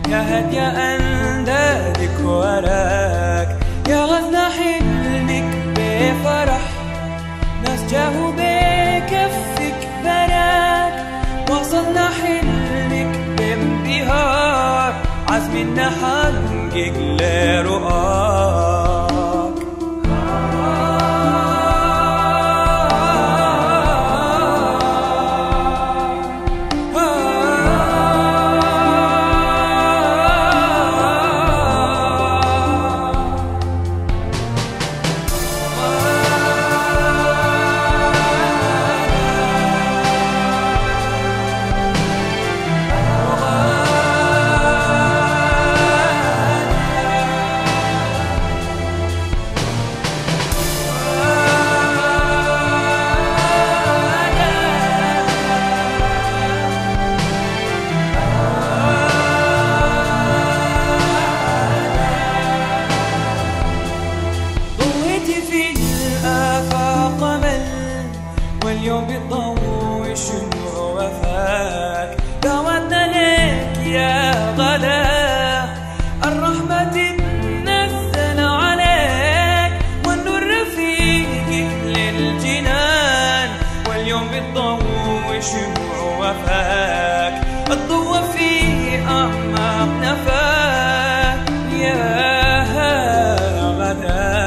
يا هادية أندادك وراك، يا غزنا حلمك بفرح، ناس جاهوا بكفك بنات، وصلنا حلمك بانبهار، عزمنا حنقق لرؤاك. واليوم بالضوء شنو وفاك، دعوتنا لك يا غدا، الرحمة تتنزل عليك، والنور رفيقك للجنان. واليوم بالضوء شنو وفاك، الضوء في أعماق نفاك يا غدا.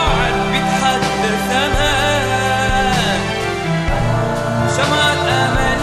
شمعة أمل